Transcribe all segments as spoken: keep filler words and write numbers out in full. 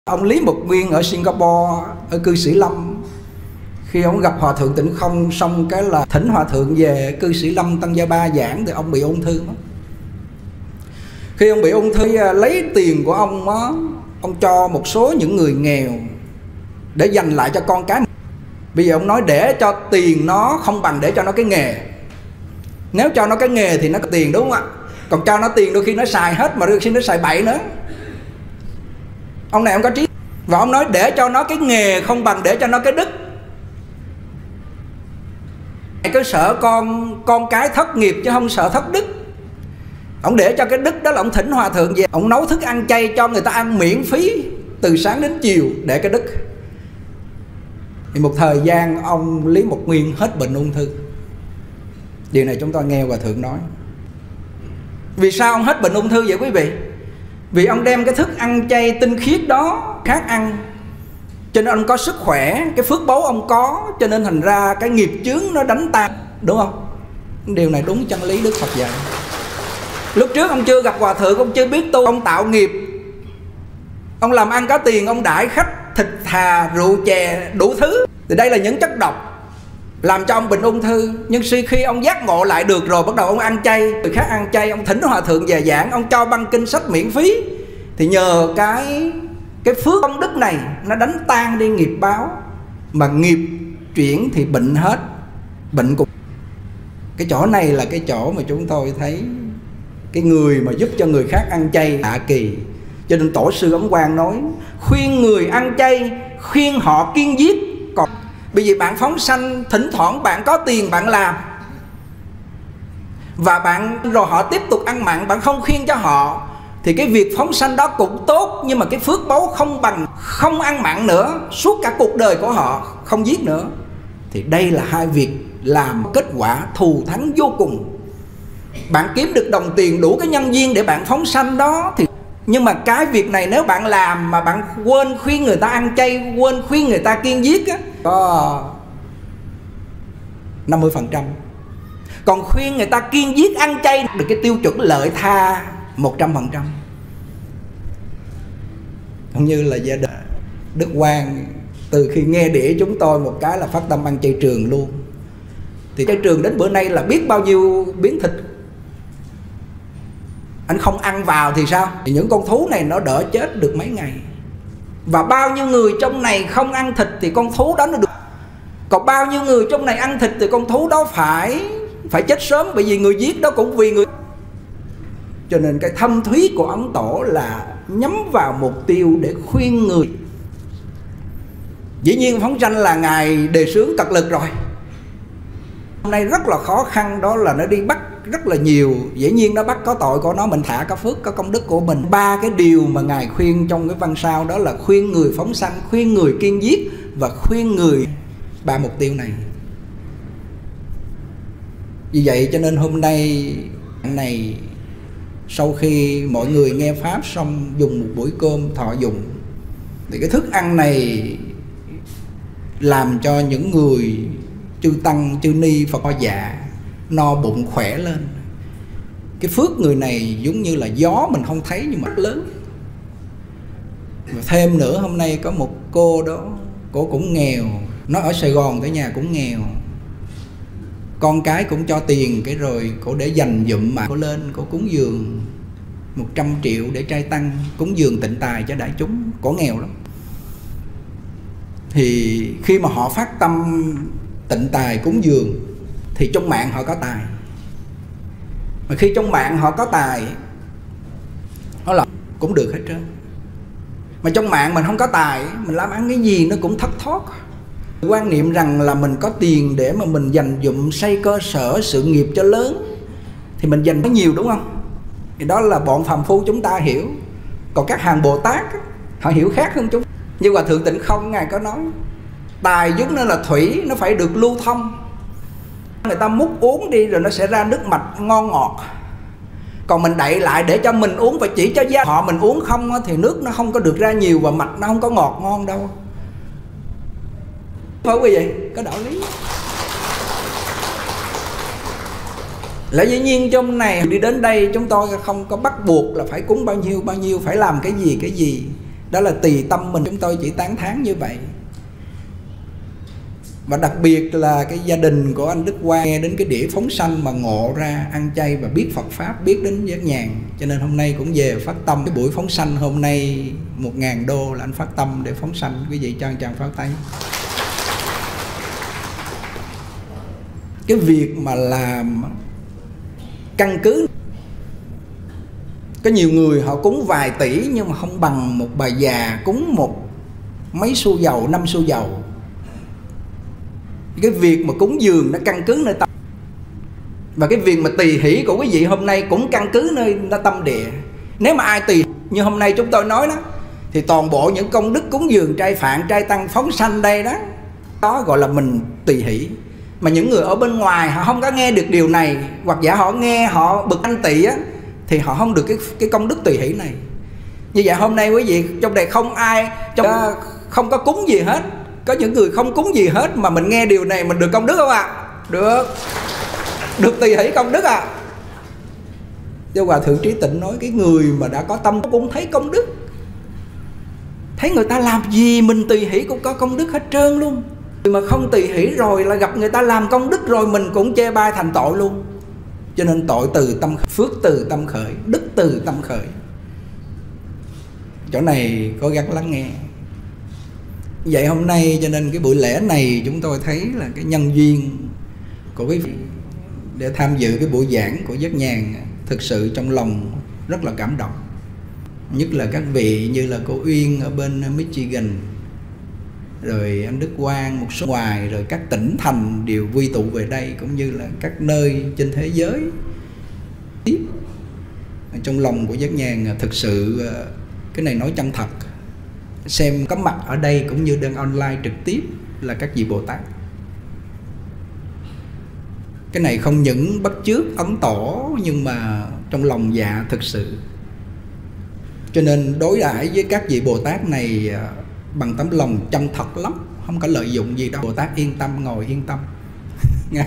Ông Lý Mục Nguyên ở Singapore, ở cư sĩ Lâm, khi ông gặp Hòa Thượng Tịnh Không xong cái là thỉnh Hòa Thượng về cư sĩ Lâm Tăng Gia Ba giảng, thì ông bị ung thư đó. Khi ông bị ung thư, lấy tiền của ông đó, ông cho một số những người nghèo để dành lại cho con cái. Bây giờ ông nói để cho tiền nó không bằng để cho nó cái nghề. Nếu cho nó cái nghề thì nó có tiền, đúng không ạ? Còn cho nó tiền đôi khi nó xài hết, mà đôi khi nó xài bậy nữa. Ông này ông có trí. Và ông nói để cho nó cái nghề không bằng để cho nó cái đức. Cứ sợ con con cái thất nghiệp chứ không sợ thất đức. Ông để cho cái đức đó là ông thỉnh Hòa Thượng về, ông nấu thức ăn chay cho người ta ăn miễn phí từ sáng đến chiều để cái đức. Thì một thời gian ông Lý Mục Nguyên hết bệnh ung thư. Điều này chúng ta nghe Hòa Thượng nói. Vì sao ông hết bệnh ung thư vậy quý vị? Vì ông đem cái thức ăn chay tinh khiết đó khác ăn, cho nên ông có sức khỏe, cái phước báu ông có, cho nên thành ra cái nghiệp chướng nó đánh tan, đúng không? Điều này đúng chân lý Đức Phật dạy. Lúc trước ông chưa gặp Hòa Thượng, ông chưa biết tu, ông tạo nghiệp, ông làm ăn có tiền, ông đãi khách thịt thà, rượu chè, đủ thứ. Thì đây là những chất độc làm cho ông bệnh ung thư. Nhưng suy khi ông giác ngộ lại được rồi, bắt đầu ông ăn chay, người khác ăn chay, ông thỉnh Hòa Thượng về giảng, ông cho băng kinh sách miễn phí, thì nhờ cái cái phước công đức này nó đánh tan đi nghiệp báo, mà nghiệp chuyển thì bệnh hết, bệnh cục. Cái chỗ này là cái chỗ mà chúng tôi thấy cái người mà giúp cho người khác ăn chay hạ kỳ. Cho nên tổ sư Ấn Quang nói khuyên người ăn chay, khuyên họ kiêng giết. Còn bởi vì bạn phóng sanh, thỉnh thoảng bạn có tiền bạn làm, và bạn rồi họ tiếp tục ăn mặn, bạn không khuyên cho họ, thì cái việc phóng sanh đó cũng tốt, nhưng mà cái phước báu không bằng không ăn mặn nữa, suốt cả cuộc đời của họ không giết nữa. Thì đây là hai việc làm kết quả thù thắng vô cùng. Bạn kiếm được đồng tiền đủ cái nhân duyên để bạn phóng sanh đó, thì nhưng mà cái việc này nếu bạn làm mà bạn quên khuyên người ta ăn chay, quên khuyên người ta kiêng giết á, có năm mươi phần trăm. Còn khuyên người ta kiêng giết ăn chay được cái tiêu chuẩn lợi tha một trăm phần trăm. Cũng như là gia đình Đức Quang, từ khi nghe đĩa chúng tôi một cái là phát tâm ăn chay trường luôn. Thì chay trường đến bữa nay là biết bao nhiêu biến thịt. Anh không ăn vào thì sao? Thì những con thú này nó đỡ chết được mấy ngày. Và bao nhiêu người trong này không ăn thịt thì con thú đó nó được. Còn bao nhiêu người trong này ăn thịt thì con thú đó phải phải chết sớm, bởi vì người giết đó cũng vì người. Cho nên cái thâm thúy của Ấn Tổ là nhắm vào mục tiêu để khuyên người. Dĩ nhiên phóng sanh là Ngài đề xướng cật lực rồi. Hôm nay rất là khó khăn, đó là nó đi bắt rất là nhiều. Dĩ nhiên nó bắt có tội của nó, mình thả có phước, có công đức của mình. Ba cái điều mà Ngài khuyên trong cái văn sao đó là khuyên người phóng sanh, khuyên người kiêng giết và khuyên người. Ba mục tiêu này. Vì vậy cho nên hôm nay này, sau khi mọi người nghe Pháp xong dùng một buổi cơm thọ dụng, thì cái thức ăn này làm cho những người chư tăng, chư ni, Phật dạ no bụng khỏe lên. Cái phước người này giống như là gió mình không thấy nhưng mà rất lớn. Và thêm nữa, hôm nay có một cô đó, cô cũng nghèo, nó ở Sài Gòn tới nhà cũng nghèo, con cái cũng cho tiền, cái rồi cô để dành dụm mà cô lên, cô cúng dường một trăm triệu để trai tăng, cúng dường tịnh tài cho đại chúng. Cổ nghèo lắm. Thì khi mà họ phát tâm tịnh tài cúng dường thì trong mạng họ có tài. Mà khi trong mạng họ có tài, nó là cũng được hết trơn. Mà trong mạng mình không có tài, mình làm ăn cái gì nó cũng thất thoát. Quan niệm rằng là mình có tiền để mà mình dành dụm xây cơ sở sự nghiệp cho lớn, thì mình dành có nhiều, đúng không? Thì đó là bọn phàm phu chúng ta hiểu. Còn các hàng Bồ Tát họ hiểu khác hơn chúng. Như Hòa Thượng Tịnh Không Ngài có nói, tài giống như là thủy, nó phải được lưu thông. Người ta múc uống đi rồi nó sẽ ra nước mạch ngon ngọt. Còn mình đậy lại để cho mình uống và chỉ cho gia họ mình uống không, thì nước nó không có được ra nhiều và mạch nó không có ngọt ngon đâu. Phải quý vị, có đạo lý. Là dĩ nhiên trong này đi đến đây chúng tôi không có bắt buộc là phải cúng bao nhiêu bao nhiêu, phải làm cái gì cái gì. Đó là tùy tâm mình, chúng tôi chỉ tán thán như vậy. Và đặc biệt là cái gia đình của anh Đức Quang nghe đến cái đĩa phóng sanh mà ngộ ra ăn chay và biết Phật Pháp, biết đến giác nhàn. Cho nên hôm nay cũng về phát tâm. Cái buổi phóng sanh hôm nay một ngàn đô là anh phát tâm để phóng sanh. Quý vị cho anh chàng pháo tay. Cái việc mà làm căn cứ, có nhiều người họ cúng vài tỷ nhưng mà không bằng một bà già cúng một mấy xu dầu, năm xu dầu. Cái việc mà cúng dường nó căn cứ nơi tâm. Và cái việc mà tỳ hỷ của quý vị hôm nay cũng căn cứ nơi tâm địa. Nếu mà ai tỳ như hôm nay chúng tôi nói đó, thì toàn bộ những công đức cúng dường trai phạn, trai tăng, phóng sanh đây đó, đó gọi là mình tỳ hỷ. Mà những người ở bên ngoài họ không có nghe được điều này, hoặc giả họ nghe họ bực anh tỳ á, thì họ không được cái cái công đức tỳ hỷ này. Như vậy hôm nay quý vị trong đây không ai trong không có cúng gì hết. Có những người không cúng gì hết mà mình nghe điều này mình được công đức không ạ? À? Được. Được tỳ hỷ công đức à? Do Hòa Thượng Trí Tịnh nói cái người mà đã có tâm cũng thấy công đức. Thấy người ta làm gì mình tỳ hỷ cũng có công đức hết trơn luôn. Mà không tỳ hỷ rồi là gặp người ta làm công đức rồi mình cũng chê bai thành tội luôn. Cho nên tội từ tâm khởi, phước từ tâm khởi, đức từ tâm khởi. Chỗ này cố gắng lắng nghe. Vậy hôm nay cho nên cái buổi lễ này chúng tôi thấy là cái nhân duyên của quý vị để tham dự cái buổi giảng của Giác Nhàn thực sự trong lòng rất là cảm động. Nhất là các vị như là cô Uyên ở bên Michigan, rồi anh Đức Quang, một số ngoài, rồi các tỉnh thành đều quy tụ về đây, cũng như là các nơi trên thế giới. Trong lòng của Giác Nhàn thực sự cái này nói chân thật. Xem có mặt ở đây cũng như đang online trực tiếp là các vị Bồ Tát. Cái này không những bắt chước ấn tổ, nhưng mà trong lòng dạ thực sự. Cho nên đối đãi với các vị Bồ Tát này bằng tấm lòng chân thật lắm, không có lợi dụng gì đâu. Bồ Tát yên tâm, ngồi yên tâm. Nghe.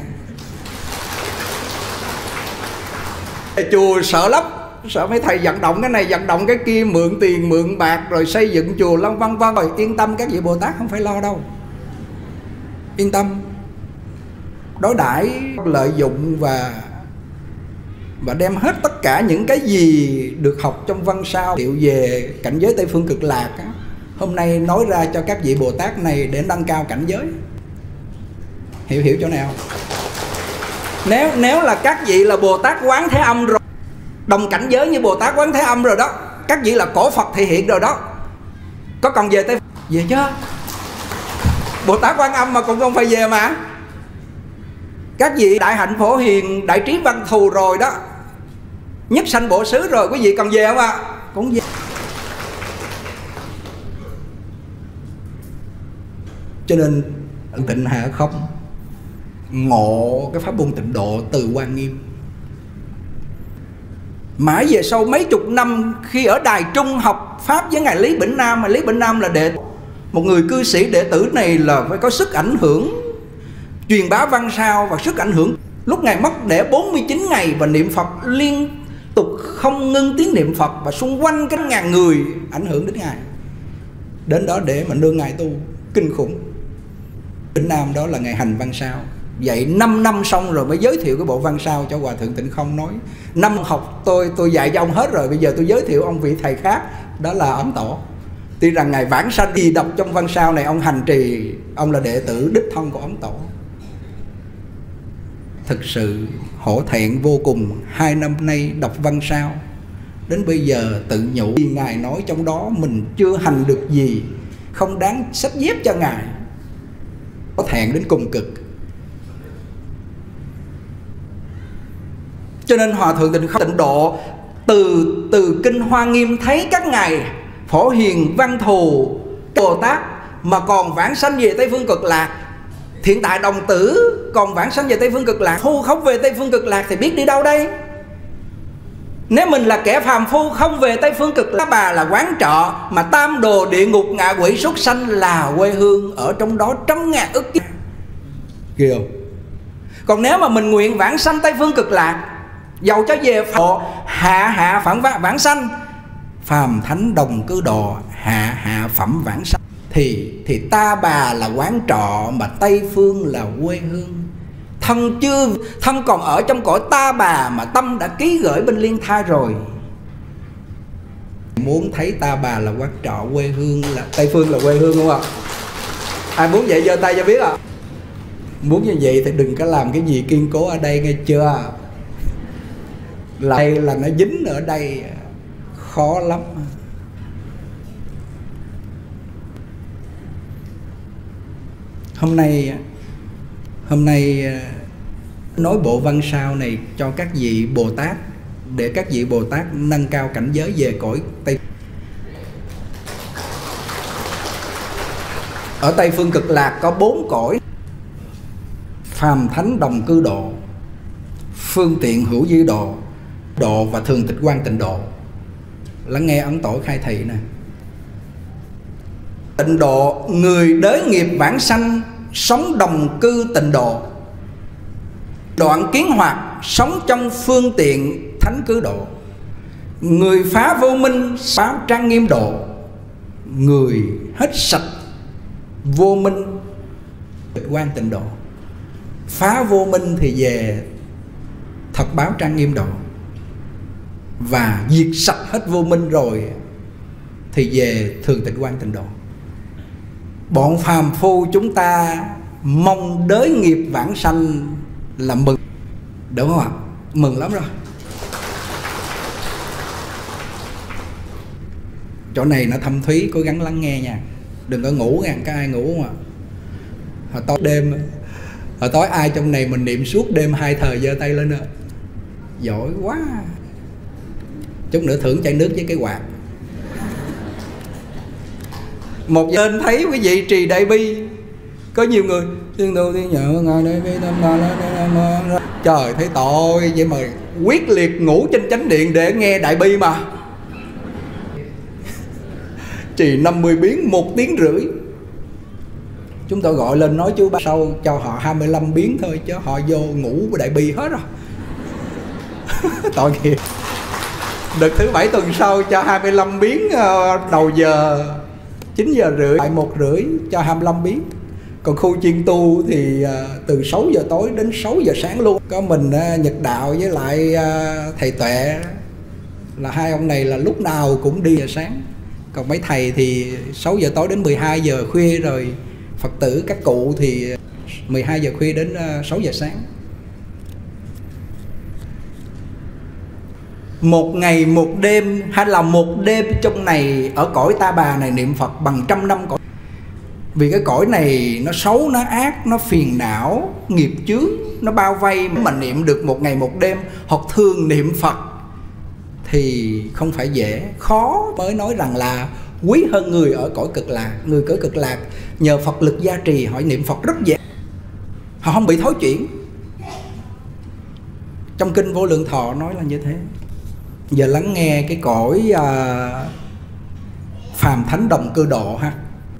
Chùa sợ lắm, sợ mấy thầy vận động cái này vận động cái kia, mượn tiền mượn bạc rồi xây dựng chùa lăng vân vân. Rồi yên tâm, các vị Bồ Tát không phải lo đâu, yên tâm. Đối đãi lợi dụng và và đem hết tất cả những cái gì được học trong văn sao điệu về cảnh giới Tây Phương Cực Lạc á, hôm nay nói ra cho các vị Bồ Tát này để nâng cao cảnh giới. Hiểu hiểu chỗ nào? Nếu nếu là các vị là Bồ Tát Quán Thế Âm rồi, đồng cảnh giới như Bồ Tát Quán Thế Âm rồi đó, các vị là cổ Phật thị hiện rồi đó, có còn về Tây về chứ? Bồ Tát Quan Âm mà cũng không phải về mà. Các vị đại hạnh phổ hiền, đại trí văn thù rồi đó, nhất sanh bộ xứ rồi, quý vị còn về không ạ? À? Cũng về. Cho nên Tịnh Hạ không ngộ cái pháp môn tịnh độ từ Hoa Nghiêm. Mãi về sau mấy chục năm, khi ở Đài Trung học Pháp với ngài Lý Bỉnh Nam, mà Lý Bỉnh Nam là đệ một người cư sĩ đệ tử này là phải có sức ảnh hưởng, truyền bá văn sao và sức ảnh hưởng. Lúc ngài mất để bốn mươi chín ngày và niệm Phật liên tục không ngưng tiếng niệm Phật, và xung quanh cái ngàn người ảnh hưởng đến ngài, đến đó để mà nương ngài tu kinh khủng. Bỉnh Nam đó là ngài hành văn sao. Vậy năm năm xong rồi mới giới thiệu cái bộ văn sao cho Hòa Thượng Tịnh Không nói. Năm học tôi tôi dạy cho ông hết rồi, bây giờ tôi giới thiệu ông vị thầy khác, đó là Ấn Tổ. Tuy rằng ngài vãng sanh thì đọc trong văn sao này ông hành trì, ông là đệ tử đích thân của Ấn Tổ. Thực sự hổ thẹn vô cùng. Hai năm nay đọc văn sao đến bây giờ tự nhủ, vì ngài nói trong đó mình chưa hành được gì, không đáng xách dép cho ngài. Có thẹn đến cùng cực. Cho nên Hòa Thượng Tịnh Không Tịnh Độ từ từ kinh Hoa Nghiêm thấy các ngài phổ hiền văn thù Bồ Tát mà còn vãng sanh về Tây Phương Cực Lạc. Hiện tại đồng tử còn vãng sanh về Tây Phương Cực Lạc, phu không về Tây Phương Cực Lạc thì biết đi đâu đây? Nếu mình là kẻ phàm phu không về Tây Phương Cực Lạc, bà là quán trọ, mà tam đồ địa ngục ngạ quỷ súc sanh là quê hương, ở trong đó trăm ngàn ức kiếp. Ghê không? Còn nếu mà mình nguyện vãng sanh Tây Phương Cực Lạc, dầu cho về phổ hạ hạ phản vãng sanh, phàm thánh đồng cư độ hạ hạ phẩm vãng sanh. Thì thì Ta Bà là quán trọ, mà Tây Phương là quê hương. Thân chưa thân còn ở trong cõi Ta Bà, mà tâm đã ký gửi bên Liên Thai rồi. Muốn thấy Ta Bà là quán trọ, quê hương là Tây Phương là quê hương, đúng không ạ? Ai muốn vậy giơ tay cho biết ạ. À? Muốn như vậy thì đừng có làm cái gì kiên cố ở đây, nghe chưa? Là đây là nó dính ở đây, khó lắm. Hôm nay Hôm nay nói bộ văn sao này cho các vị Bồ Tát, để các vị Bồ Tát nâng cao cảnh giới về cõi Tây. Ở Tây Phương Cực Lạc có bốn cõi: phàm thánh đồng cư độ, phương tiện hữu dư độ, độ và thường tịch quan tịnh độ. Lắng nghe Ấn Tổ khai thị nè. Tịnh độ, người đới nghiệp vãng sanh, sống đồng cư tịnh độ. Đoạn kiến hoạt, sống trong phương tiện thánh cư độ. Người phá vô minh, báo trang nghiêm độ. Người hết sạch vô minh, quan tịnh độ. Phá vô minh thì về thật báo trang nghiêm độ, và diệt sạch hết vô minh rồi thì về thường tịnh quan tịnh độ. Bọn phàm phu chúng ta mong đới nghiệp vãng sanh là mừng, đúng không ạ? Mừng lắm rồi. Chỗ này nó thâm thúy, cố gắng lắng nghe nha. Đừng có ngủ nha, có ai ngủ không ạ? Hồi tối đêm, hồi tối ai trong này mình niệm suốt đêm hai thời giơ tay lên nữa. Giỏi quá. Chút nữa thưởng chai nước với cái quạt. Một bên thấy quý vị trì đại bi, có nhiều người thiên tu thiên nhờ ngài đại bi nam mô. Trời thấy tội vậy mà quyết liệt ngủ trên chánh điện để nghe đại bi mà. Trì năm mươi biến một tiếng rưỡi. Chúng tôi gọi lên nói chú ba sau cho họ hai mươi lăm biến thôi, chứ họ vô ngủ với đại bi hết rồi. Tội nghiệp. Đợt thứ bảy tuần sau cho hai mươi lăm biến đầu giờ chín giờ rưỡi, lại một rưỡi cho hai mươi lăm biến. Còn khu chuyên tu thì từ sáu giờ tối đến sáu giờ sáng luôn. Có mình Nhật Đạo với lại thầy Tuệ, là hai ông này là lúc nào cũng đi giờ sáng. Còn mấy thầy thì sáu giờ tối đến mười hai giờ khuya, rồi Phật tử các cụ thì mười hai giờ khuya đến sáu giờ sáng. Một ngày một đêm hay là một đêm trong này ở cõi Ta Bà này niệm Phật bằng trăm năm cõi. Vì cái cõi này nó xấu, nó ác, nó phiền não, nghiệp chướng, nó bao vây. Mà niệm được một ngày một đêm hoặc thường niệm Phật thì không phải dễ, khó mới nói rằng là quý hơn người ở cõi Cực Lạc. Người cõi Cực Lạc nhờ Phật lực gia trì, họ niệm Phật rất dễ, họ không bị thối chuyển. Trong kinh Vô Lượng Thọ nói là như thế. Giờ lắng nghe cái cõi uh, phàm thánh đồng cư độ ha.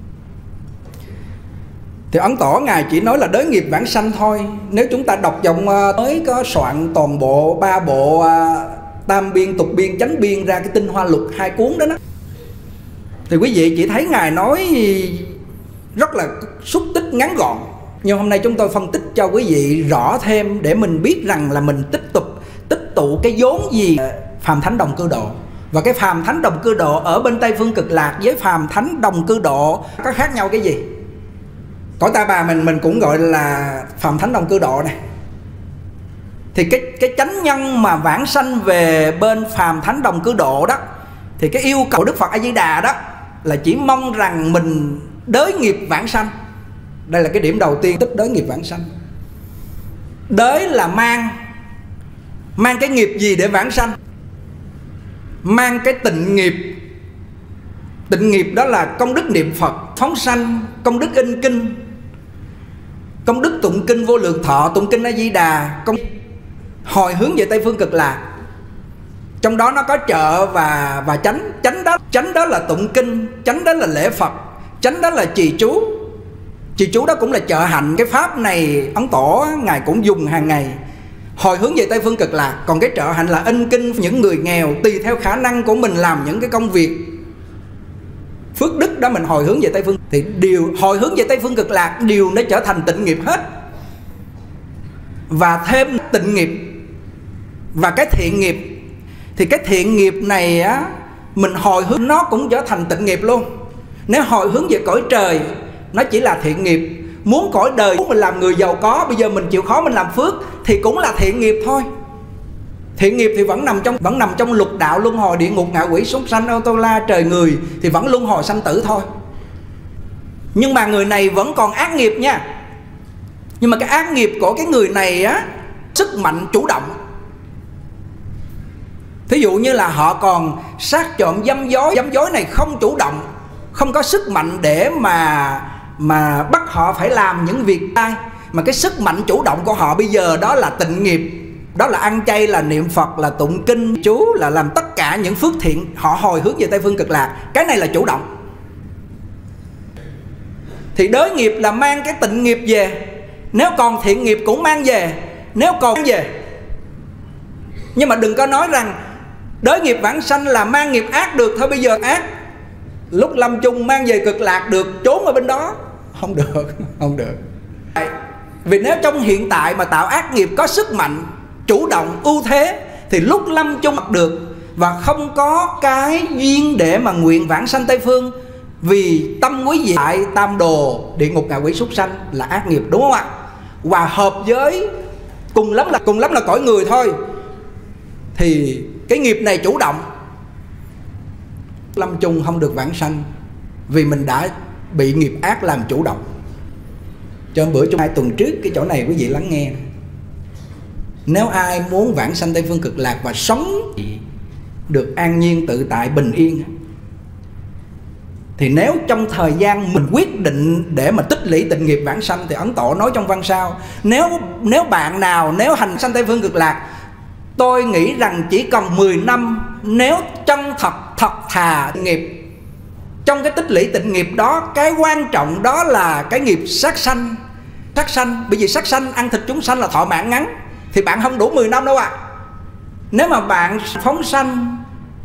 Thì Ấn Tổ ngài chỉ nói là đới nghiệp vãng sanh thôi. Nếu chúng ta đọc dòng uh, mới có soạn toàn bộ ba bộ uh, tam biên, tục biên, chánh biên ra cái tinh hoa luật hai cuốn đó đó, thì quý vị chỉ thấy ngài nói rất là xúc tích ngắn gọn. Nhưng hôm nay chúng tôi phân tích cho quý vị rõ thêm để mình biết rằng là mình tiếp tục tích tụ cái vốn gì phàm thánh đồng cư độ. Và cái phàm thánh đồng cư độ ở bên Tây Phương Cực Lạc với phàm thánh đồng cư độ có khác nhau cái gì? Cõi Ta Bà mình mình cũng gọi là phàm thánh đồng cư độ này. Thì cái cái chánh nhân mà vãng sanh về bên phàm thánh đồng cư độ đó, thì cái yêu cầu Đức Phật A Di Đà đó là chỉ mong rằng mình đới nghiệp vãng sanh. Đây là cái điểm đầu tiên, tích đới nghiệp vãng sanh. Đới là mang. Mang cái nghiệp gì để vãng sanh? Mang cái tịnh nghiệp. Tịnh nghiệp đó là công đức niệm Phật, phóng sanh, công đức in kinh, công đức tụng kinh Vô Lượng Thọ, tụng kinh A Di Đà, công hồi hướng về Tây Phương Cực Lạc. Trong đó nó có trợ và và chánh. Chánh đó, chánh đó là tụng kinh, chánh đó là lễ Phật, chánh đó là trì chú. Trì chú đó cũng là trợ hạnh. Cái pháp này Ấn Tổ ngài cũng dùng hàng ngày, hồi hướng về Tây Phương Cực Lạc. Còn cái trợ hạnh là in kinh những người nghèo, tùy theo khả năng của mình làm những cái công việc. phước đức đó mình hồi hướng về Tây Phương, thì điều hồi hướng về Tây Phương Cực Lạc, điều nó trở thành tịnh nghiệp hết. Và thêm tịnh nghiệp và cái thiện nghiệp, thì cái thiện nghiệp này á, mình hồi hướng nó cũng trở thành tịnh nghiệp luôn. Nếu hồi hướng về cõi trời, nó chỉ là thiện nghiệp. Muốn cõi đời, muốn mình làm người giàu có, bây giờ mình chịu khó mình làm phước, thì cũng là thiện nghiệp thôi. Thiện nghiệp thì vẫn nằm trong vẫn nằm trong lục đạo luân hồi, địa ngục, ngạ quỷ, súc sanh, ô tô la, trời người, thì vẫn luân hồi sanh tử thôi. Nhưng mà người này vẫn còn ác nghiệp nha. Nhưng mà cái ác nghiệp của cái người này á, sức mạnh chủ động. Thí dụ như là họ còn sát trộm, dâm dối. Dâm dối này không chủ động, không có sức mạnh để mà mà bắt họ phải làm những việc sai. Mà cái sức mạnh chủ động của họ bây giờ đó là tịnh nghiệp. Đó là ăn chay, là niệm Phật, là tụng kinh chú, là làm tất cả những phước thiện. Họ hồi hướng về Tây Phương Cực Lạc. Cái này là chủ động. Thì đới nghiệp là mang cái tịnh nghiệp về. Nếu còn thiện nghiệp cũng mang về. Nếu còn mang về. Nhưng mà đừng có nói rằng đới nghiệp vãng sanh là mang nghiệp ác được. Thôi bây giờ ác, lúc lâm chung mang về Cực Lạc được, trốn ở bên đó. Không được, không được. Vì nếu trong hiện tại mà tạo ác nghiệp có sức mạnh, chủ động, ưu thế, thì lúc lâm chung được. Và không có cái duyên để mà nguyện vãng sanh Tây Phương. Vì tâm quý vị tại tam đồ, địa ngục, ngạ quỷ, súc sanh là ác nghiệp, đúng không ạ? Hòa hợp với cùng lắm là cùng lắm là cõi người thôi, thì cái nghiệp này chủ động. Lâm chung không được vãng sanh vì mình đã bị nghiệp ác làm chủ động. Cho bữa chung hai tuần trước cái chỗ này quý vị lắng nghe. Nếu ai muốn vãng sanh Tây Phương Cực Lạc và sống được an nhiên tự tại bình yên, thì nếu trong thời gian mình quyết định để mà tích lũy tịnh nghiệp vãng sanh, thì Ấn Tổ nói trong văn sao, nếu nếu bạn nào nếu hành sanh Tây Phương Cực Lạc, tôi nghĩ rằng chỉ cần mười năm, nếu chân thật thật thà nghiệp, trong cái tích lũy tịnh nghiệp đó, cái quan trọng đó là cái nghiệp sát sanh. Sát sanh, bởi vì sát sanh ăn thịt chúng sanh là thọ mạng ngắn, thì bạn không đủ mười năm đâu ạ. À. Nếu mà bạn phóng sanh,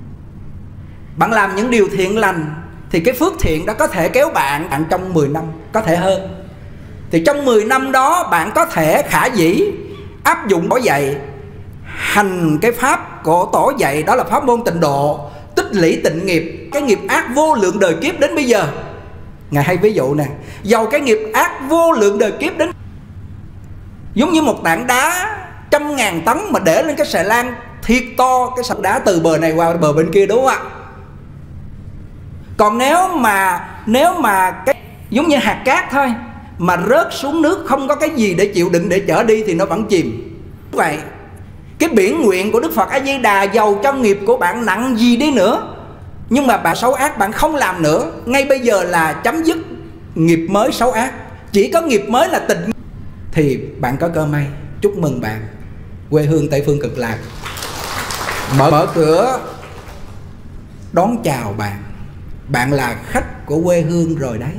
bạn làm những điều thiện lành, thì cái phước thiện đó có thể kéo bạn, bạn trong mười năm, có thể hơn. Thì trong mười năm đó bạn có thể khả dĩ áp dụng Tổ dạy, hành cái pháp của Tổ dạy, đó là pháp môn tịnh độ, tích lũy tịnh nghiệp. Cái nghiệp ác vô lượng đời kiếp đến bây giờ, Ngài hay ví dụ nè, dầu cái nghiệp ác vô lượng đời kiếp đến, giống như một tảng đá trăm ngàn tấn mà để lên cái xà lan thiệt to, cái sập đá từ bờ này qua bờ bên kia, đúng không ạ? Còn nếu mà nếu mà cái giống như hạt cát thôi mà rớt xuống nước, không có cái gì để chịu đựng để chở đi, thì nó vẫn chìm. Vậy cái biển nguyện của Đức Phật A Di Đà, dầu trong nghiệp của bạn nặng gì đi nữa, nhưng mà bạn xấu ác bạn không làm nữa, ngay bây giờ là chấm dứt nghiệp mới xấu ác, chỉ có nghiệp mới là tịnh, thì bạn có cơ may. Chúc mừng bạn, quê hương Tây Phương Cực Lạc mở, mở cửa đón chào bạn. Bạn là khách của quê hương rồi đấy.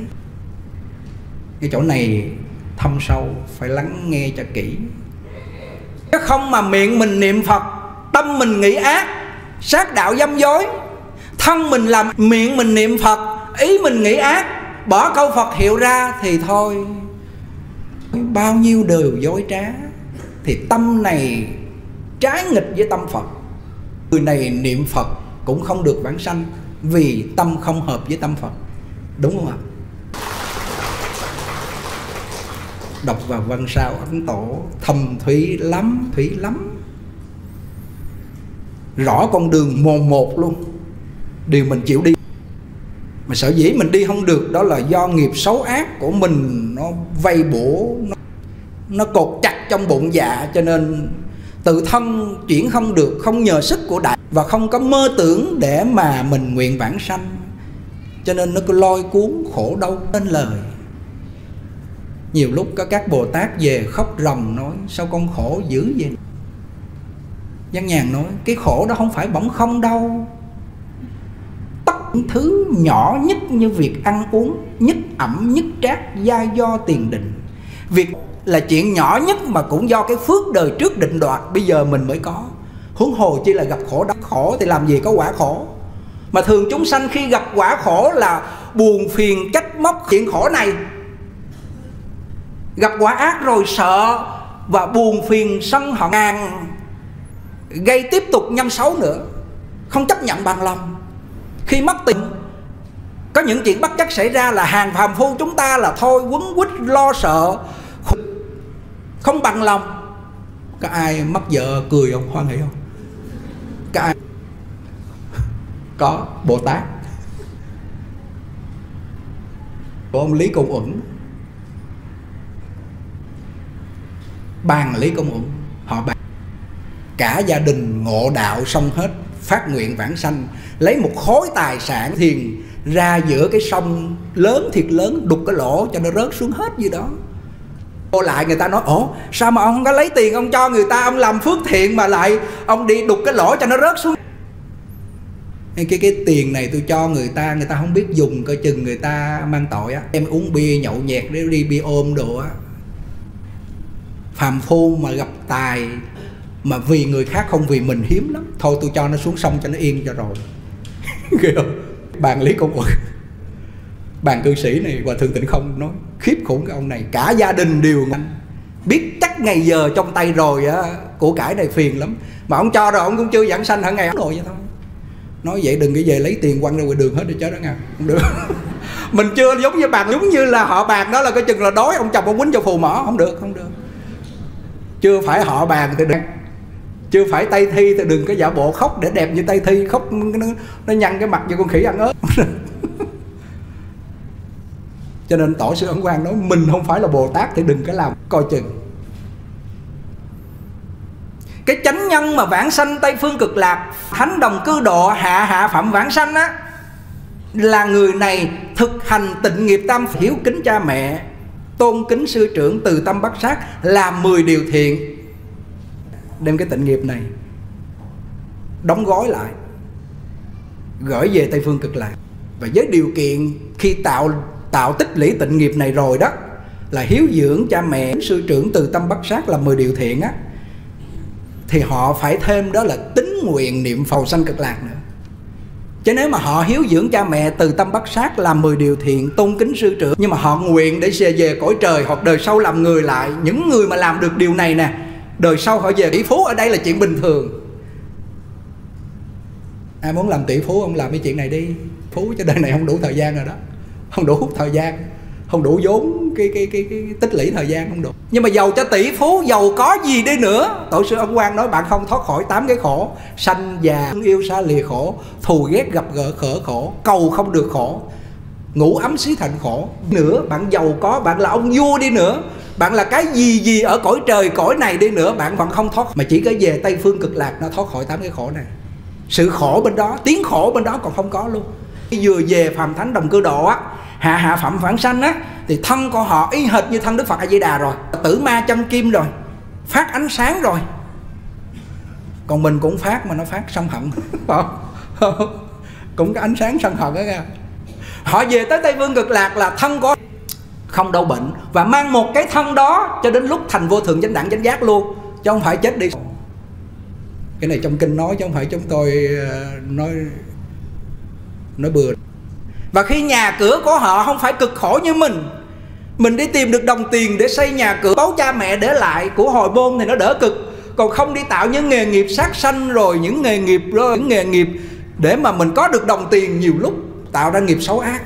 Cái chỗ này thâm sâu, phải lắng nghe cho kỹ. Chứ không mà miệng mình niệm Phật, tâm mình nghĩ ác, sát đạo dâm dối, thân mình làm, miệng mình niệm Phật, ý mình nghĩ ác, bỏ câu Phật hiệu ra, thì thôi, bao nhiêu đều dối trá. Thì tâm này trái nghịch với tâm Phật. Người này niệm Phật cũng không được vãng sanh, vì tâm không hợp với tâm Phật. Đúng không ạ? Đọc vào văn sao Ấn Tổ thâm thúy lắm, thúy lắm, rõ con đường mồn một luôn. Điều mình chịu đi, mà sở dĩ mình đi không được, đó là do nghiệp xấu ác của mình nó vây bủa, nó, nó cột chặt trong bụng dạ, cho nên tự thân chuyển không được, không nhờ sức của Đại, và không có mơ tưởng để mà mình nguyện vãng sanh, cho nên nó cứ lôi cuốn khổ đau nên lời. Nhiều lúc có các Bồ Tát về khóc ròng nói: sao con khổ dữ vậy? Văn Nhàn nói: cái khổ đó không phải bỗng không đâu. Tất thứ nhỏ nhất như việc ăn uống, nhất ẩm nhất trác, gia do tiền định. Việc là chuyện nhỏ nhất mà cũng do cái phước đời trước định đoạt, bây giờ mình mới có. Huống hồ chi là gặp khổ đau. Khổ thì làm gì có quả khổ. Mà thường chúng sanh khi gặp quả khổ là buồn phiền trách móc chuyện khổ này. Gặp quả ác rồi sợ và buồn phiền sân hận ngàn, gây tiếp tục nhân xấu nữa, không chấp nhận bằng lòng. Khi mất tình, có những chuyện bất trắc xảy ra là hàng phàm phu chúng ta là thôi quấn quýt lo sợ, không bằng lòng. Có ai mất vợ cười không, hoan hỉ không? Có ai? Có. Bồ Tát của ông Lý Công Uẩn, bàn Lý Công Uẩn, họ bàn cả gia đình ngộ đạo xong hết, phát nguyện vãng sanh, lấy một khối tài sản thiền ra giữa cái sông lớn thiệt lớn, đục cái lỗ cho nó rớt xuống hết như đó. Cô lại người ta nói: ủa sao mà ông không có lấy tiền ông cho người ta, ông làm phước thiện mà lại ông đi đục cái lỗ cho nó rớt xuống. Cái, cái, cái tiền này tôi cho người ta, người ta không biết dùng, coi chừng người ta mang tội á. Em uống bia nhậu nhẹt để đi bia ôm đồ á. Phàm phu mà gặp tài mà vì người khác không vì mình hiếm lắm. Thôi tôi cho nó xuống sông cho nó yên cho rồi. Ghê không? Bàn Lý Công Uẩn, bàn cư sĩ này Hòa Thượng Tịnh Không nói khiếp khủng cái ông này. Cả gia đình đều biết chắc ngày giờ trong tay rồi á, của cải này phiền lắm. Mà ông cho rồi ông cũng chưa giảng sanh hả ngày rồi vậy thôi. Nói vậy đừng cái về lấy tiền quăng ra ngoài đường hết đi chết đó nha. Không được. Mình chưa giống như bàn, giống như là họ bàn đó là coi chừng là đói ông chồng ông quýnh cho phù mỏ. Không được, không được. Chưa phải họ bàn thì đừng, chưa phải Tây Thi thì đừng có giả bộ khóc để đẹp như Tây Thi. Khóc nó, nó nhăn cái mặt như con khỉ ăn ớt. Cho nên tổ sư Ấn Quang nói mình không phải là Bồ Tát thì đừng có làm, coi chừng. Cái chánh nhân mà vãng sanh Tây Phương Cực Lạc, thánh đồng cư độ, hạ hạ phẩm vãng sanh á, là người này thực hành tịnh nghiệp tam, hiếu kính cha mẹ, tôn kính sư trưởng, từ tâm bát sát, làm mười điều thiện. Đem cái tịnh nghiệp này đóng gói lại, gửi về Tây Phương Cực Lạc. Và với điều kiện khi tạo tạo tích lũy tịnh nghiệp này rồi đó, là hiếu dưỡng cha mẹ, sư trưởng, từ tâm bát sát là mười điều thiện á, thì họ phải thêm đó là tín nguyện niệm phầu sanh Cực Lạc nữa. Chứ nếu mà họ hiếu dưỡng cha mẹ, từ tâm bát sát, làm mười điều thiện, tôn kính sư trưởng, nhưng mà họ nguyện để về, về cõi trời hoặc đời sau làm người lại, những người mà làm được điều này nè, đời sau họ về tỷ phú, ở đây là chuyện bình thường. Ai muốn làm tỷ phú ông làm cái chuyện này đi. Phú cho đời này không đủ thời gian rồi đó, không đủ thời gian, không đủ vốn, cái, cái, cái, cái tích lũy thời gian không đủ. Nhưng mà giàu cho tỷ phú, giàu có gì đi nữa, tổ sư Ấn Quang nói bạn không thoát khỏi tám cái khổ: sanh già yêu xa lìa khổ, thù ghét gặp gỡ khở khổ, cầu không được khổ, ngủ ấm xí thành khổ. Nữa bạn giàu có, bạn là ông vua đi nữa, bạn là cái gì gì ở cõi trời cõi này đi nữa, bạn vẫn không thoát. Mà chỉ có về Tây Phương Cực Lạc nó thoát khỏi tám cái khổ này. Sự khổ bên đó, tiếng khổ bên đó còn không có luôn. Vừa về phàm thánh đồng cư độ á, hạ hạ phẩm vãng sanh á, thì thân của họ y hệt như thân Đức Phật A Di Đà rồi, tử ma chân kim rồi, phát ánh sáng rồi. Còn mình cũng phát mà nó phát sân hận. Cũng có ánh sáng sân hận đó nha. Họ về tới Tây Phương Cực Lạc là thân có không đau bệnh, và mang một cái thân đó cho đến lúc thành vô thượng chánh đẳng chánh giác luôn, chứ không phải chết đi. Cái này trong kinh nói chứ không phải chúng tôi nói nói bừa. Và khi nhà cửa của họ không phải cực khổ như mình, mình đi tìm được đồng tiền để xây nhà cửa, báo cha mẹ để lại của hồi môn thì nó đỡ cực. Còn không đi tạo những nghề nghiệp sát sanh, rồi những nghề nghiệp rồi những nghề nghiệp để mà mình có được đồng tiền, nhiều lúc tạo ra nghiệp xấu ác.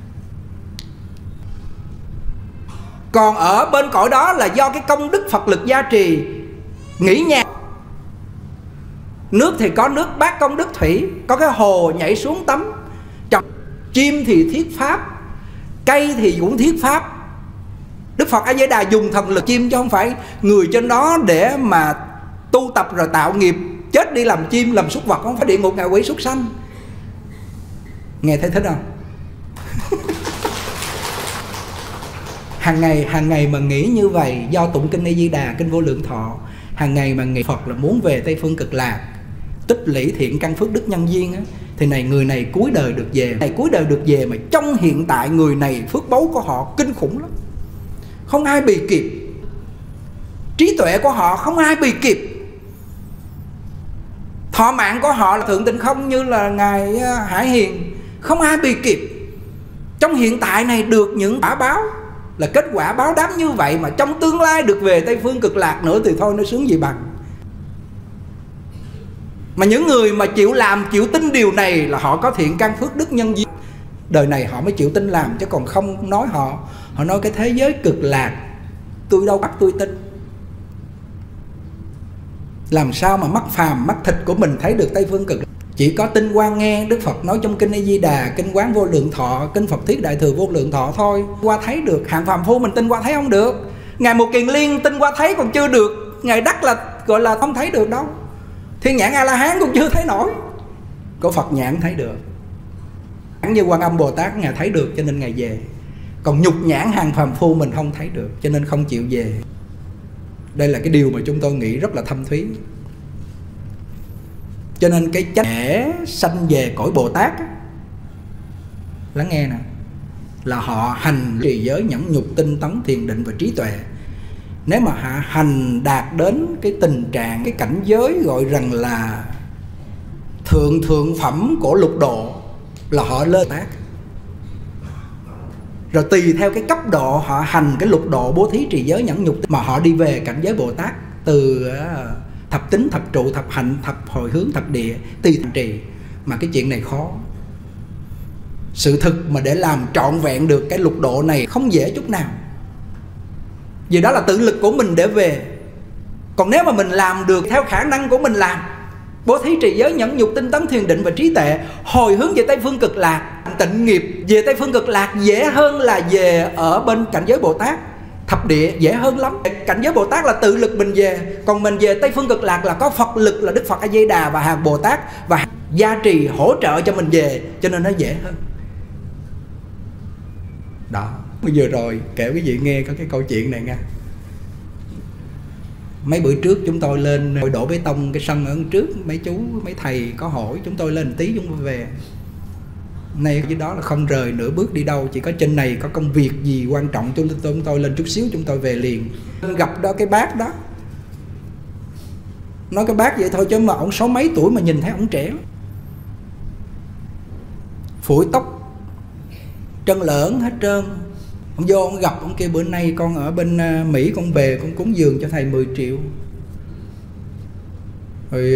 Còn ở bên cõi đó là do cái công đức Phật lực gia trì, nghỉ nhà. Nước thì có nước bát công đức thủy, có cái hồ nhảy xuống tắm. Chim thì thiết pháp, cây thì cũng thiết pháp. Đức Phật A Di Đà dùng thần lực chim chứ không phải người trên đó để mà tu tập rồi tạo nghiệp, chết đi làm chim, làm súc vật, không phải địa ngục ngạ quỷ súc sanh. Nghe thấy thích không? Hàng ngày hàng ngày mà nghĩ như vậy, do tụng kinh A Di Đà, kinh Vô Lượng Thọ, hàng ngày mà nghĩ Phật là muốn về Tây Phương Cực Lạc, tích lũy thiện căn phước đức nhân duyên á, thì này người này cuối đời được về. Này cuối đời được về mà trong hiện tại người này phước báu của họ kinh khủng lắm, không ai bì kịp. Trí tuệ của họ không ai bì kịp. Thọ mạng của họ là Thượng Tịnh Không như là Ngài Hải Hiền, không ai bì kịp. Trong hiện tại này được những quả báo là kết quả báo đáp như vậy, mà trong tương lai được về Tây Phương Cực Lạc nữa thì thôi nó sướng gì bằng. Mà những người mà chịu làm, chịu tin điều này là họ có thiện căn phước đức nhân duyên. Đời này họ mới chịu tin làm, chứ còn không nói họ Họ nói cái thế giới cực lạc tôi đâu bắt tôi tin. Làm sao mà mắt phàm, mắt thịt của mình thấy được Tây Phương Cực Lạc? Chỉ có tinh quang nghe Đức Phật nói trong Kinh A Di Đà, Kinh Quán Vô Lượng Thọ, Kinh Phật Thuyết Đại Thừa Vô Lượng Thọ thôi. Qua thấy được, hạng phàm phu mình tin qua thấy không được. Ngài Một Kiền Liên tin qua thấy còn chưa được, Ngài Đắc là gọi là không thấy được đâu. Thiên nhãn A-la-hán cũng chưa thấy nổi, có Phật nhãn thấy được. Như Quan Âm Bồ Tát Ngài thấy được cho nên Ngài về. Còn nhục nhãn hàng phàm phu mình không thấy được, cho nên không chịu về. Đây là cái điều mà chúng tôi nghĩ rất là thâm thúy. Cho nên cái chánh kẻ sanh về cõi Bồ Tát á, lắng nghe nè, là họ hành trì giới nhẫn nhục tinh tấn thiền định và trí tuệ. Nếu mà họ hành đạt đến cái tình trạng, cái cảnh giới gọi rằng là thượng thượng phẩm của lục độ, là họ lên Bồ Tát. Rồi tùy theo cái cấp độ họ hành cái lục độ bố thí trì giới nhẫn nhục mà họ đi về cảnh giới Bồ Tát. Từ thập tính, thập trụ, thập hạnh, thập hồi hướng, thập địa, tùy thành trì. Mà cái chuyện này khó. Sự thực mà để làm trọn vẹn được cái lục độ này không dễ chút nào. Vì đó là tự lực của mình để về. Còn nếu mà mình làm được theo khả năng của mình làm, bố thí trì giới nhẫn nhục tinh tấn thiền định và trí tuệ, hồi hướng về Tây Phương Cực Lạc, tịnh nghiệp về Tây Phương Cực Lạc dễ hơn là về ở bên cảnh giới Bồ Tát. Thập địa dễ hơn lắm. Cảnh giới Bồ Tát là tự lực mình về, còn mình về Tây Phương Cực Lạc là có Phật lực là Đức Phật A Di Đà và hàng Bồ Tát và gia trì hỗ trợ cho mình về, cho nên nó dễ hơn. Đó, vừa rồi kể quý vị nghe có cái câu chuyện này nha. Mấy bữa trước chúng tôi lên đổ bê tông cái sân ở trước, mấy chú, mấy thầy có hỏi chúng tôi lên tí chúng tôi về. Nay cái đó là không rời nửa bước đi đâu, chỉ có trên này có công việc gì quan trọng chúng tôi, chúng tôi lên chút xíu chúng tôi về liền. Gặp đó cái bác đó, nói cái bác vậy thôi chứ mà ổng sáu mấy tuổi mà nhìn thấy ổng trẻ, phủi tóc chân lởn hết trơn. Ông vô ông gặp ông kêu bữa nay con ở bên Mỹ con về con cúng dường cho thầy mười triệu. Rồi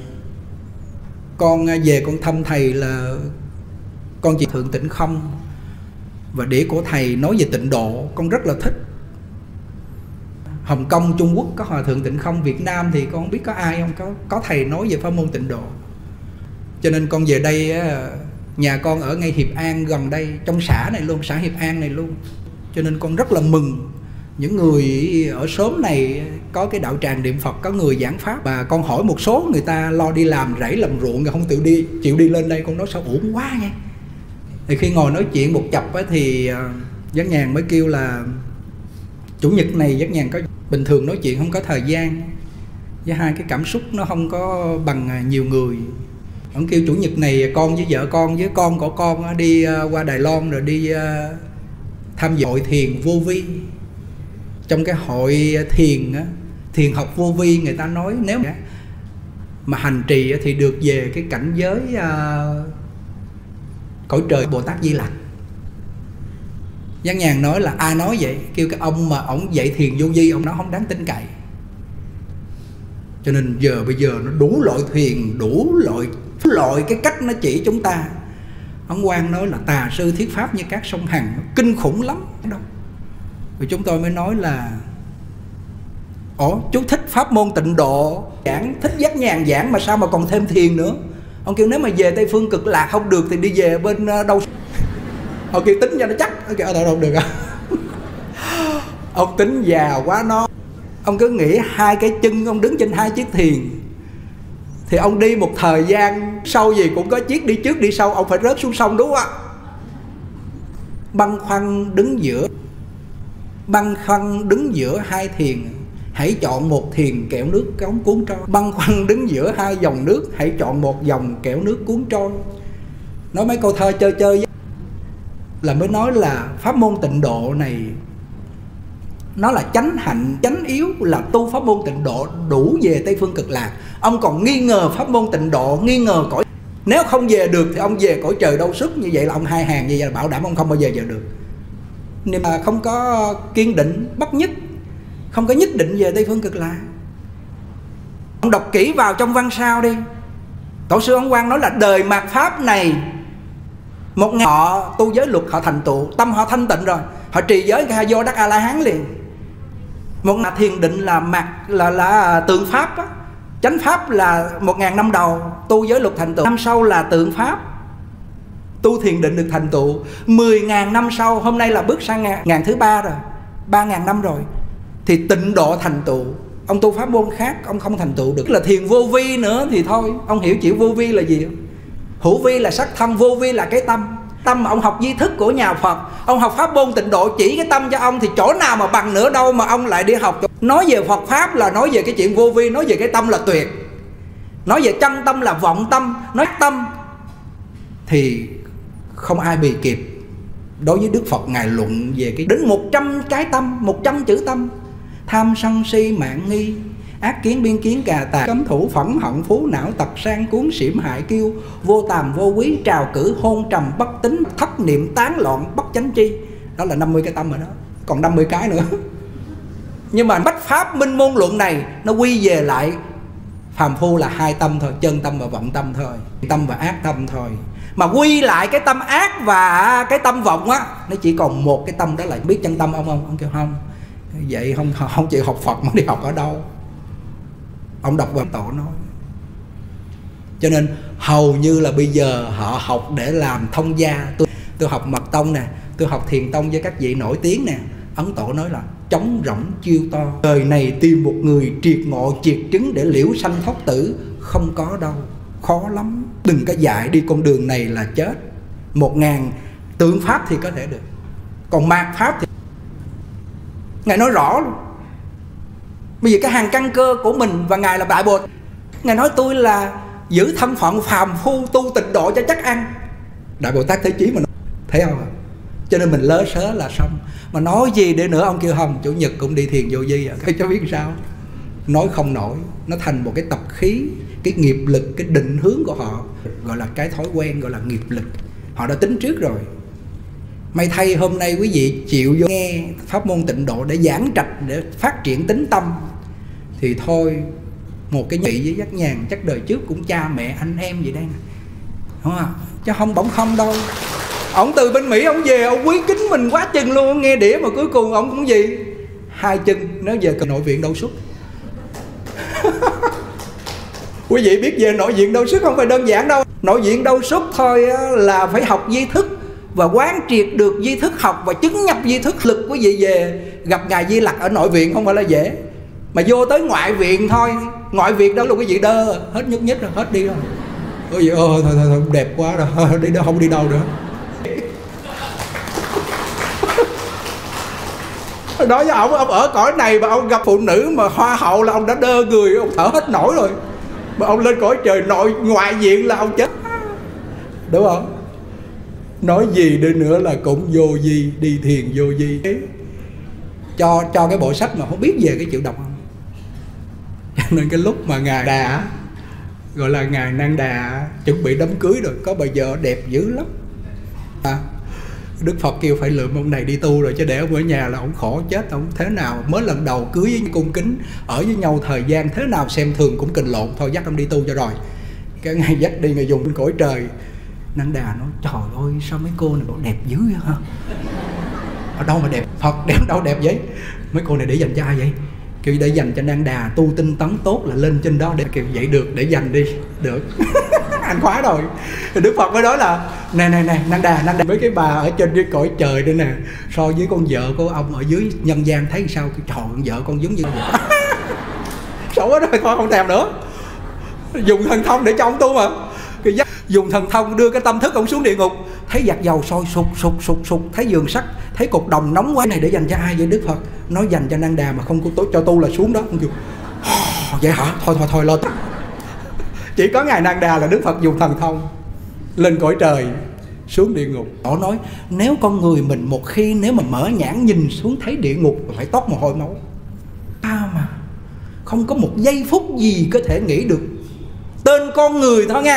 con về con thăm thầy là con chỉ thượng tịnh không và đĩa của thầy nói về tịnh độ con rất là thích. Hồng Kông, Trung Quốc có hòa thượng tịnh không, Việt Nam thì con không biết có ai không, có có thầy nói về pháp môn tịnh độ. Cho nên con về đây, nhà con ở ngay Hiệp An gần đây, trong xã này luôn, xã Hiệp An này luôn. Cho nên con rất là mừng những người ở xóm này có cái đạo tràng niệm Phật, có người giảng pháp. Và con hỏi một số người ta lo đi làm rẫy làm ruộng rồi không tự đi chịu đi lên đây, con nói sao uổng quá nha. Thì khi ngồi nói chuyện một chập á, thì Giác Nhàn mới kêu là chủ nhật này Giác Nhàn có bình thường nói chuyện không có thời gian, với hai cái cảm xúc nó không có bằng nhiều người. Ông kêu chủ nhật này con với vợ con với con của con đi qua Đài Loan rồi đi tham dự hội thiền vô vi. Trong cái hội thiền thiền học vô vi người ta nói nếu mà hành trì thì được về cái cảnh giới cõi trời Bồ Tát Di Lặc. Giác Nhàn nói là ai nói vậy, kêu cái ông mà ông dạy thiền vô vi ông nói không đáng tin cậy. Cho nên giờ bây giờ nó đủ loại thiền, đủ loại loại cái cách nó chỉ chúng ta. Ông Quang nói là tà sư thuyết pháp như các sông Hằng, nó kinh khủng lắm đâu. Rồi chúng tôi mới nói là ủa chú thích pháp môn tịnh độ giảng, thích Giác Nhàn giảng mà sao mà còn thêm thiền nữa. Ông kêu nếu mà về Tây Phương Cực Lạc không được thì đi về bên đâu. Ông kêu tính cho nó chắc. Ông kêu ở đâu đâu được à. Ông tính già quá nó. Ông cứ nghĩ hai cái chân ông đứng trên hai chiếc thiền thì ông đi một thời gian sau gì cũng có chiếc đi trước đi sau, ông phải rớt xuống sông đúng không ạ? Băn khoăn đứng giữa Băn khoăn đứng giữa hai thiền, hãy chọn một thiền kẹo nước cống cuốn trôi. Băn khoăn đứng giữa hai dòng nước, hãy chọn một dòng kẹo nước cuốn trôi. Nói mấy câu thơ chơi chơi là mới nói là pháp môn tịnh độ này nó là chánh hạnh, chánh yếu, là tu pháp môn tịnh độ đủ về Tây Phương Cực Lạc. Ông còn nghi ngờ pháp môn tịnh độ, nghi ngờ cõi Nếu không về được thì ông về cõi trời đâu xuất. Như vậy là ông hai hàng, như vậy là bảo đảm ông không bao giờ về được. Nhưng mà không có kiên định bất nhất, không có nhất định về Tây Phương Cực Lạc. Ông đọc kỹ vào trong văn sao đi. Tổ sư Ấn Quang nói là đời mạt Pháp này, một ngày họ tu giới luật, họ thành tựu, tâm họ thanh tịnh rồi, họ trì giới cái vô đắc A-la-hán liền. Một ngày thiền định là mạt là là tượng Pháp á. Chánh Pháp là một ngàn năm đầu tu giới luật thành tựu, năm sau là tượng Pháp tu thiền định được thành tựu. Mười ngàn năm sau, hôm nay là bước sang ngàn, ngàn thứ ba rồi, ba ngàn năm rồi, thì tịnh độ thành tựu. Ông tu pháp môn khác ông không thành tựu được. Là thiền vô vi nữa thì thôi. Ông hiểu chữ vô vi là gì không? Hữu vi là sắc thân, vô vi là cái tâm. Tâm mà ông học di thức của nhà Phật, ông học pháp môn tịnh độ chỉ cái tâm cho ông, thì chỗ nào mà bằng nữa đâu mà ông lại đi học. Nói về Phật Pháp là nói về cái chuyện vô vi, nói về cái tâm là tuyệt. Nói về chân tâm là vọng tâm, nói tâm thì không ai bì kịp. Đối với Đức Phật, Ngài luận về cái đến một trăm cái tâm, một trăm chữ tâm. Tham sân si mạng nghi, ác kiến biên kiến cà tà, cấm thủ phẫn hận phú não tật sang cuốn xỉm hại kiêu, vô tàm vô quý trào cử hôn trầm bất tín, thất niệm tán loạn bất chánh chi. Đó là năm mươi cái tâm rồi đó, còn năm mươi cái nữa. Nhưng mà bách pháp minh môn luận này nó quy về lại phàm phu là hai tâm thôi, chân tâm và vọng tâm thôi, tâm và ác tâm thôi. Mà quy lại cái tâm ác và cái tâm vọng á, nó chỉ còn một cái tâm, đó là biết chân tâm ông không? Ông kêu không. Vậy không không chịu học Phật mà đi học ở đâu? Ông đọc vào tổ nói. Cho nên hầu như là bây giờ họ học để làm thông gia. Tôi, tôi học Mật Tông nè, tôi học Thiền Tông với các vị nổi tiếng nè. Ấn Tổ nói là trống rỗng chiêu to, đời này tìm một người triệt ngộ triệt chứng để liễu sanh thoát tử không có đâu, khó lắm. Đừng có dạy đi con đường này là chết. Một ngàn tượng Pháp thì có thể được, còn mạt Pháp thì Ngài nói rõ luôn. Bây giờ cái hàng căn cơ của mình, và Ngài là Đại Bồ Tát, Ngài nói tôi là giữ thân phận phàm phu tu tịnh độ cho chắc ăn. Đại Bồ Tát Thế Chí mà nói, thấy không? Cho nên mình lớ sớ là xong. Mà nói gì để nữa, ông kêu không, Chủ nhật cũng đi thiền vô vi à. Cái cho biết sao? Nói không nổi. Nó thành một cái tập khí, cái nghiệp lực, cái định hướng của họ, gọi là cái thói quen, gọi là nghiệp lực. Họ đã tính trước rồi. May thay hôm nay quý vị chịu vô nghe pháp môn tịnh độ để giảng trạch, để phát triển tính tâm, thì thôi, một cái vị với Giác Nhàn chắc đời trước cũng cha mẹ anh em gì đây, đúng không? Chứ không bỗng không đâu. Ông từ bên Mỹ ông về, ông quý kính mình quá chừng luôn, ông nghe đĩa mà cuối cùng ông cũng gì? Hai chân, nếu về cần nội viện đâu xuất. Quý vị biết về nội viện đâu xuất không phải đơn giản đâu. Nội viện đâu xuất thôi là phải học di thức và quán triệt được di thức học và chứng nhập di thức lực. Quý vị về gặp Ngài Di Lặc ở nội viện không phải là dễ. Mà vô tới ngoại viện thôi, ngoại viện đó là quý vị đơ, hết nhúc nhích rồi, hết đi rồi. Quý vị ơi, thôi, thôi, thôi, đẹp quá rồi, đi đâu không đi đâu nữa. Nói với ông, ông ở cõi này mà ông gặp phụ nữ mà hoa hậu là ông đã đơ người, ông thở hết nổi rồi. Mà ông lên cõi trời nội ngoại viện là ông chết, đúng không? Nói gì đi nữa là cũng vô vi, đi thiền vô vi. Cho cho cái bộ sách mà không biết về cái chịu đọc không. Cho nên cái lúc mà Ngài Đà, gọi là Ngài Nan Đà chuẩn bị đám cưới rồi, có bà vợ đẹp dữ lắm à, Đức Phật kêu phải lượm ông này đi tu rồi, chứ để ông ở nhà là ông khổ chết. Ông thế nào mới lần đầu cưới với cung kính, ở với nhau thời gian thế nào xem thường cũng kình lộn, thôi dắt ông đi tu cho rồi. Cái ngày dắt đi, Ngài dùng cõi trời. Nan Đà nói trời ơi sao mấy cô này bộ đẹp dữ vậy hả? Ở đâu mà đẹp? Phật đẹp đâu đẹp vậy? Mấy cô này để dành cho ai vậy? Kêu để dành cho Nan Đà tu tinh tấn tốt là lên trên đó để kêu vậy được, để dành đi. Được. Anh khóa rồi. Đức Phật mới nói là nè nè nè Nan Đà, Nan Đà với cái bà ở trên cái cõi trời đây nè, so với con vợ của ông ở dưới nhân gian thấy sao? Cái trời, con vợ con giống như vậy. Xấu quá rồi, thôi không thèm nữa. Dùng thần thông để cho ông tu mà. Cái dắt dùng thần thông đưa cái tâm thức ông xuống địa ngục, thấy giặt dầu sôi sục sục sục sục, thấy giường sắt, thấy cục đồng nóng quá. Này để dành cho ai vậy Đức Phật? Nói dành cho Nan Đà mà không có cho tu là xuống đó. Ông kêu vậy hả? Thôi thôi thôi lên. Chỉ có Ngài Nan Đà là Đức Phật dùng thần thông lên cõi trời, xuống địa ngục. Họ nói nếu con người mình một khi nếu mà mở nhãn nhìn xuống thấy địa ngục phải toát mồ hôi máu. Sao mà không có một giây phút gì có thể nghĩ được. Tên con người thôi nha,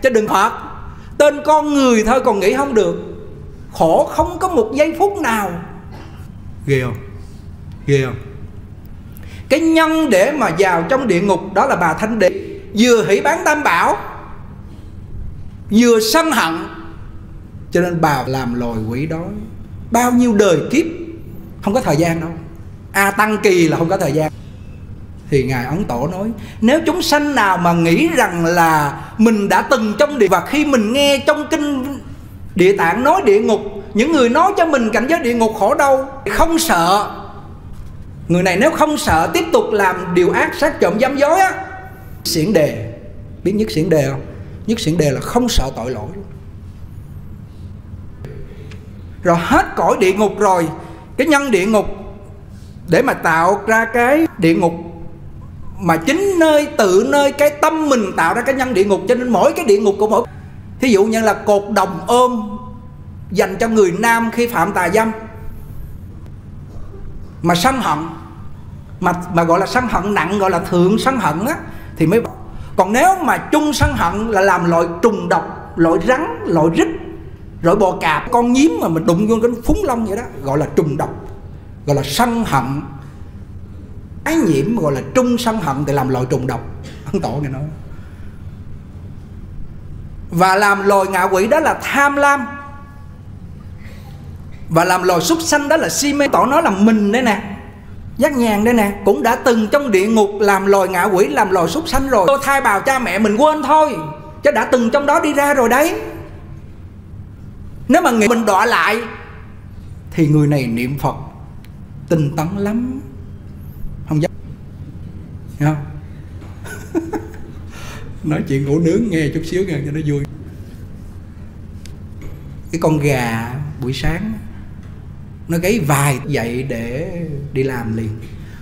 chứ đừng Phật. Tên con người thôi còn nghĩ không được. Khổ không có một giây phút nào. Ghê không? Ghê không? Cái nhân để mà vào trong địa ngục đó là bà Thanh Đề, vừa hỷ bán tam bảo, vừa sân hận, cho nên bà làm loài quỷ đói bao nhiêu đời kiếp, không có thời gian đâu. A Tăng Kỳ là không có thời gian. Thì Ngài Ấn Tổ nói, nếu chúng sanh nào mà nghĩ rằng là mình đã từng trong địa, và khi mình nghe trong kinh Địa Tạng nói địa ngục, những người nói cho mình cảnh giới địa ngục khổ đau, không sợ. Người này nếu không sợ tiếp tục làm điều ác, sát trộm dám dối á. Xiển Đề, biết Nhất Xiển Đề không? Nhất Xiển Đề là không sợ tội lỗi luôn. Rồi hết cõi địa ngục rồi, cái nhân địa ngục để mà tạo ra cái địa ngục mà chính nơi tự nơi cái tâm mình tạo ra cái nhân địa ngục. Cho nên mỗi cái địa ngục của mỗi, thí dụ như là cột đồng ôm dành cho người nam khi phạm tà dâm mà sân hận, mà mà gọi là sân hận nặng, gọi là thượng sân hận á, thì mới. Còn nếu mà chung sân hận là làm loại trùng độc, loại rắn, loại rít, loại bò cạp, con nhím mà mình đụng vô cái phúng lông vậy đó, gọi là trùng độc, gọi là sân hận. Ái nhiễm gọi là trung sân hận thì làm loại trùng độc. Ấn Tổ này nói. Và làm loài ngạ quỷ đó là tham lam, và làm loài súc sanh đó là si mê. Tổ nói là mình đây nè, Giác Nhàn đây nè, cũng đã từng trong địa ngục làm loài ngạ quỷ, làm loài súc sanh rồi. Tôi thai bào cha mẹ mình quên thôi, chứ đã từng trong đó đi ra rồi đấy. Nếu mà nghĩ mình đọa lại thì người này niệm Phật tinh tấn lắm, không dám. Thấy không? Nói chuyện ngủ nướng nghe chút xíu nghe cho nó vui. Cái con gà buổi sáng nó gáy vài dậy để đi làm liền.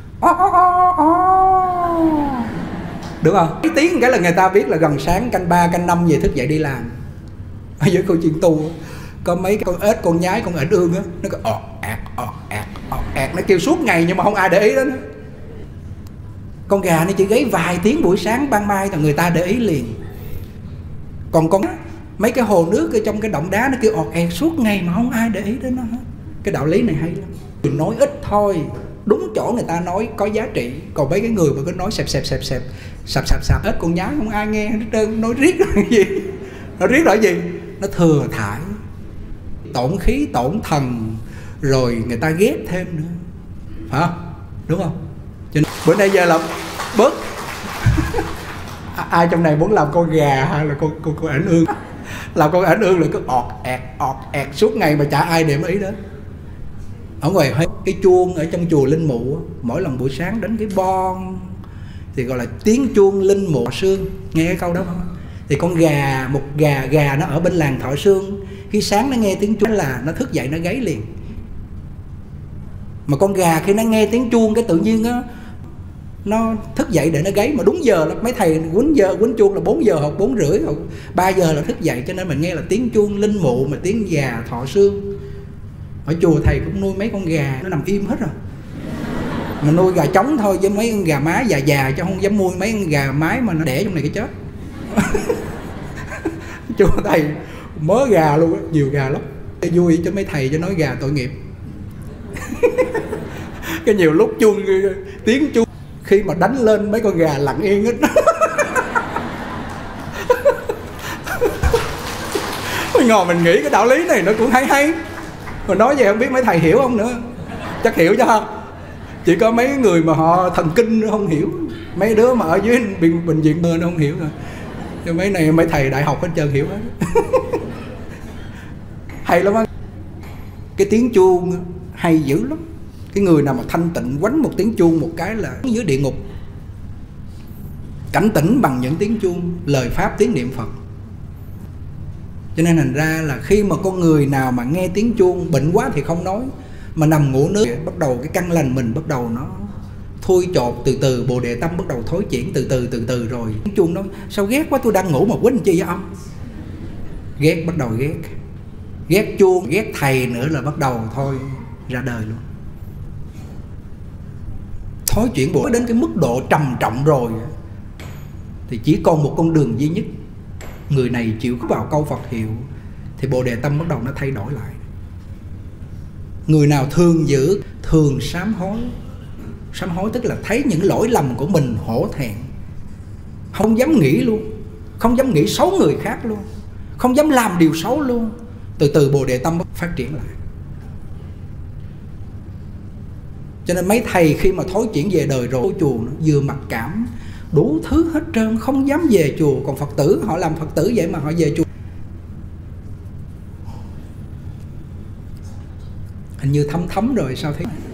Đúng không? Cái tiếng cái là người ta biết là gần sáng, canh ba canh năm về thức dậy đi làm. Ở dưới khu chuyên tu có mấy con ếch, con nhái, con ếch ương á, nó cứ ọt ạt ọt ạt ọt ạt, nó kêu suốt ngày nhưng mà không ai để ý đến nó. Con gà nó chỉ gáy vài tiếng buổi sáng ban mai là người ta để ý liền. Còn con mấy cái hồ nước ở trong cái động đá nó kêu ọt ạt suốt ngày mà không ai để ý đến nó hết. Cái đạo lý này hay lắm. Mình nói ít thôi, đúng chỗ người ta nói có giá trị. Còn mấy cái người mà cứ nói xẹp xẹp xẹp xẹp sạp sạp sạp hết con nhái không ai nghe hết trơn. Nói riết rồi gì? Nó riết rồi gì? Nó thừa thải, tổn khí tổn thần, rồi người ta ghét thêm nữa, phải không? Đúng không? Cho nên bữa nay giờ là bớt. Ai trong này muốn làm con gà hay là con con, con ảnh ương? Làm con ảnh ương là cứ ọt ẹt ọt ẹt suốt ngày mà chả ai để ý đến. Ở ngoài cái chuông ở trong chùa Linh Mụ, mỗi lần buổi sáng đến cái bon thì gọi là tiếng chuông Linh Mụ Thọ Sương. Nghe cái câu đó không? Thì con gà, một gà gà nó ở bên làng Thọ Sương, khi sáng nó nghe tiếng chuông là nó thức dậy nó gáy liền. Mà con gà khi nó nghe tiếng chuông cái tự nhiên nó nó thức dậy để nó gáy, mà đúng giờ là mấy thầy quýnh giờ quýnh chuông là bốn giờ hoặc bốn rưỡi hoặc ba giờ là thức dậy. Cho nên mình nghe là tiếng chuông Linh Mụ mà tiếng gà Thọ Sương. Ở chùa thầy cũng nuôi mấy con gà nó nằm im hết rồi, mà nuôi gà trống thôi, với mấy con gà mái già già chứ không dám nuôi mấy con gà mái mà nó đẻ trong này cái chết. Chùa thầy mớ gà luôn á, nhiều gà lắm. Vui cho mấy thầy cho nói gà tội nghiệp. Cái nhiều lúc chuông tiếng chuông khi mà đánh lên mấy con gà lặng yên hết. Mình ngồi mình nghĩ cái đạo lý này nó cũng hay hay. Mà nói vậy không biết mấy thầy hiểu không nữa. Chắc hiểu chứ ha. Chỉ có mấy người mà họ thần kinh nó không hiểu. Mấy đứa mà ở dưới bệnh, bệnh viện mơ nó không hiểu rồi. Chứ mấy này mấy thầy đại học hết trơn hiểu hết. Hay lắm á. Cái tiếng chuông hay dữ lắm. Cái người nào mà thanh tịnh quánh một tiếng chuông một cái là dưới địa ngục. Cảnh tỉnh bằng những tiếng chuông, lời pháp, tiếng niệm Phật. Cho nên thành ra là khi mà con người nào mà nghe tiếng chuông, bệnh quá thì không nói, mà nằm ngủ nướng, bắt đầu cái căn lành mình bắt đầu nó thui chột từ từ, bồ đề tâm bắt đầu thối chuyển từ từ từ từ rồi. Tiếng chuông nói sao ghét quá, tôi đang ngủ mà quýnh chi vậy ông? Ghét, bắt đầu ghét. Ghét chuông, ghét thầy nữa là bắt đầu thôi ra đời luôn. Thối chuyển bộ đến cái mức độ trầm trọng rồi thì chỉ còn một con đường duy nhất người này chịu vào câu Phật hiệu thì bồ đề tâm bắt đầu nó thay đổi lại. Người nào thường giữ, thường sám hối. Sám hối tức là thấy những lỗi lầm của mình hổ thẹn, không dám nghĩ luôn, không dám nghĩ xấu người khác luôn, không dám làm điều xấu luôn. Từ từ bồ đề tâm phát triển lại. Cho nên mấy thầy khi mà thối chuyển về đời rồi, chùa nó vừa mặc cảm đủ thứ hết trơn, không dám về chùa. Còn Phật tử họ làm Phật tử vậy mà họ về chùa. Hình như thấm thấm rồi sao thế?